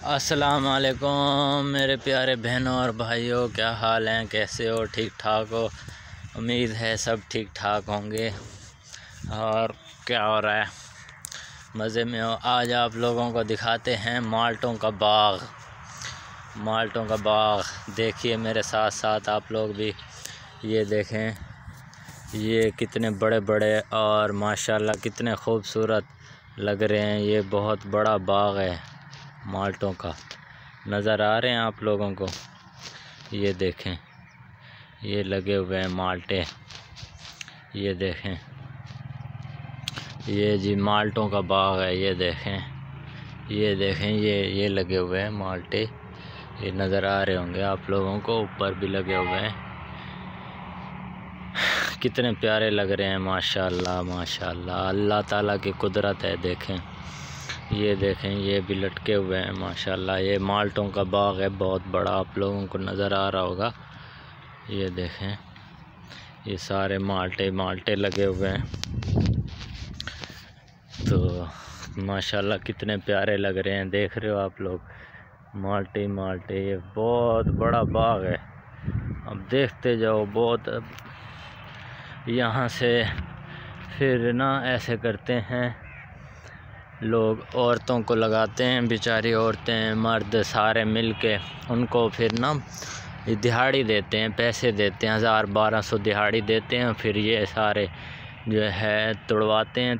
अस्सलाम वालेकुम मेरे प्यारे बहनों और भाइयों, क्या हाल हैं? कैसे हो? ठीक ठाक हो? उम्मीद है सब ठीक ठाक होंगे। और क्या हो रहा है? मज़े में हो? आज आप लोगों को दिखाते हैं माल्टों का बाग। माल्टों का बाग देखिए मेरे साथ साथ आप लोग भी। ये देखें, ये कितने बड़े बड़े और माशाल्लाह कितने खूबसूरत लग रहे हैं। ये बहुत बड़ा बाग है माल्टों का। नज़र आ रहे हैं आप लोगों को? ये देखें, ये लगे हुए हैं माल्टे। ये देखें, ये जी माल्टों का बाग है। ये देखें, ये देखें, ये लगे हुए हैं माल्टे। ये नज़र आ रहे होंगे आप लोगों को, ऊपर भी लगे हुए हैं। कितने प्यारे लग रहे हैं माशाल्लाह माशाल्लाह। अल्लाह ताला की कुदरत है। देखें, ये देखें, ये भी लटके हुए हैं माशाल्लाह। ये माल्टों का बाग है, बहुत बड़ा, आप लोगों को नज़र आ रहा होगा। ये देखें, ये सारे माल्टे लगे हुए हैं। तो माशाल्लाह कितने प्यारे लग रहे हैं। देख रहे हो आप लोग, माल्टे। ये बहुत बड़ा बाग है। अब देखते जाओ। बहुत यहाँ से फिर ना ऐसे करते हैं लोग, औरतों को लगाते हैं, बेचारी औरतें मर्द सारे मिल के उनको फिर ना दिहाड़ी देते हैं, पैसे देते हैं, 1000-1200 दिहाड़ी देते हैं। फिर ये सारे जो है तुड़वाते हैं,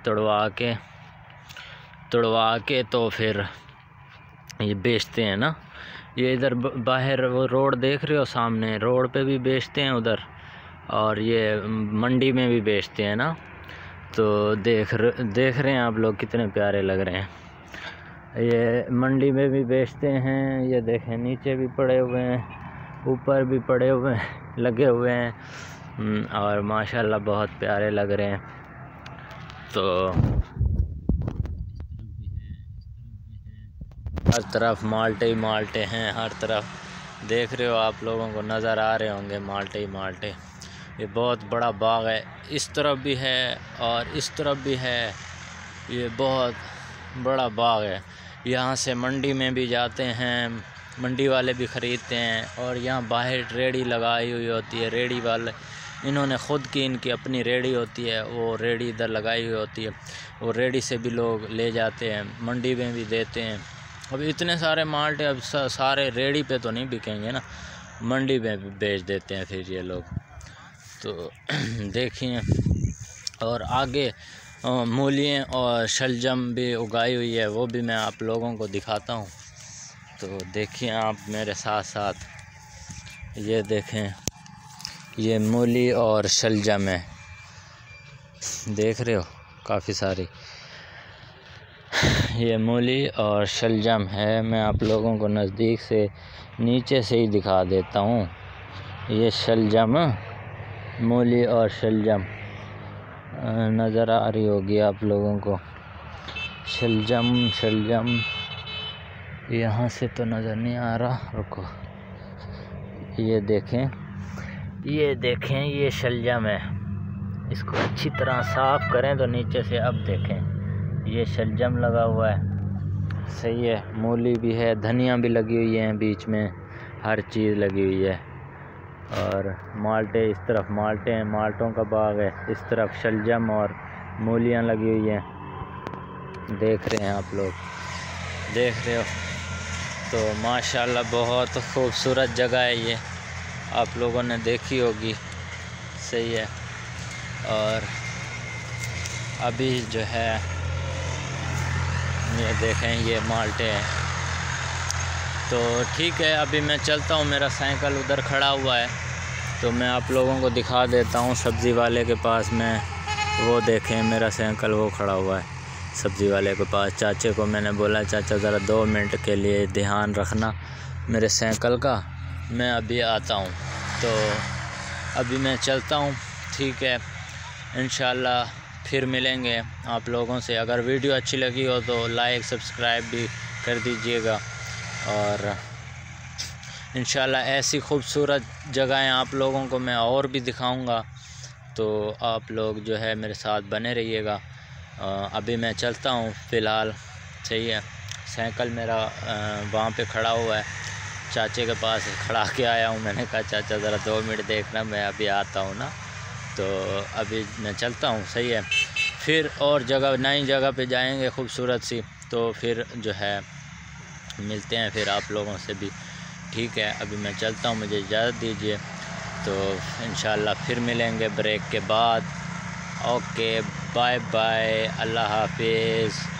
तुड़वा के तो फिर ये बेचते हैं ना। ये इधर बाहर वो रोड देख रहे हो सामने, रोड पे भी बेचते हैं उधर, और ये मंडी में भी बेचते हैं ना। तो देख रहे हैं आप लोग, कितने प्यारे लग रहे हैं। ये मंडी में भी बेचते हैं। ये देखें, नीचे भी पड़े हुए हैं, ऊपर भी पड़े हुए हैं, लगे हुए हैं, और माशाल्लाह बहुत प्यारे लग रहे हैं। तो हर तरफ माल्टे ही माल्टे हैं, हर तरफ देख रहे हो आप लोगों को नज़र आ रहे होंगे माल्टे ही माल्टे। ये बहुत बड़ा बाग है, इस तरफ भी है और इस तरफ भी है। ये बहुत बड़ा बाग है। यहाँ से मंडी में भी जाते हैं, मंडी वाले भी ख़रीदते हैं, और यहाँ बाहर रेड़ी लगाई हुई होती है। रेड़ी वाले इन्होंने ख़ुद की, इनकी अपनी रेड़ी होती है, वो रेड़ी इधर लगाई हुई होती है। वो रेड़ी से भी लोग ले जाते हैं, मंडी में भी देते हैं। अब इतने सारे माल्टे अब सारे रेड़ी पे तो नहीं बिकेंगे ना, मंडी में भी बेच देते हैं फिर ये लोग। तो देखिए, और आगे मूलियाँ और शलजम भी उगाई हुई है, वो भी मैं आप लोगों को दिखाता हूँ। तो देखिए आप मेरे साथ साथ। ये देखें, ये मूली और शलजम है, देख रहे हो काफ़ी सारी। ये मूली और शलजम है। मैं आप लोगों को नज़दीक से नीचे से ही दिखा देता हूँ। ये शलजम, मूली और शलजम नज़र आ रही होगी आप लोगों को। शलजम यहाँ से तो नज़र नहीं आ रहा, रुको। ये देखें, ये शलजम है। इसको अच्छी तरह साफ़ करें तो नीचे से, अब देखें, ये शलजम लगा हुआ है, सही है। मूली भी है, धनिया भी लगी हुई है बीच में, हर चीज़ लगी हुई है। और माल्टे, इस तरफ माल्टे हैं, माल्टों का बाग है। इस तरफ शलजम और मूलियाँ लगी हुई हैं। देख रहे हैं आप लोग, देख रहे हो? तो माशाल्लाह बहुत खूबसूरत जगह है ये, आप लोगों ने देखी होगी, सही है। और अभी जो है ये देखें, ये माल्टे हैं। तो ठीक है, अभी मैं चलता हूँ, मेरा साइकिल उधर खड़ा हुआ है, तो मैं आप लोगों को दिखा देता हूँ सब्ज़ी वाले के पास। मैं वो देखें, मेरा साइकिल वो खड़ा हुआ है सब्ज़ी वाले के पास। चाचे को मैंने बोला, चाचा ज़रा 2 मिनट के लिए ध्यान रखना मेरे साइकिल का, मैं अभी आता हूँ। तो अभी मैं चलता हूँ, ठीक है। इंशाल्लाह फिर मिलेंगे आप लोगों से। अगर वीडियो अच्छी लगी हो तो लाइक सब्सक्राइब भी कर दीजिएगा, और इंशाल्लाह ऐसी खूबसूरत जगहें आप लोगों को मैं और भी दिखाऊंगा। तो आप लोग जो है मेरे साथ बने रहिएगा। अभी मैं चलता हूँ फ़िलहाल, सही है। साइकिल मेरा वहाँ पे खड़ा हुआ है, चाचे के पास खड़ा के आया हूँ। मैंने कहा चाचा ज़रा 2 मिनट देखना, मैं अभी आता हूँ ना, तो अभी मैं चलता हूँ, सही है। फिर और जगह, नई जगह पे जाएंगे खूबसूरत सी, तो फिर जो है मिलते हैं फिर आप लोगों से भी, ठीक है। अभी मैं चलता हूँ, मुझे इजाज़त दीजिए, तो इंशाल्लाह फिर मिलेंगे ब्रेक के बाद। ओके, बाय बाय, अल्लाह हाफिज़।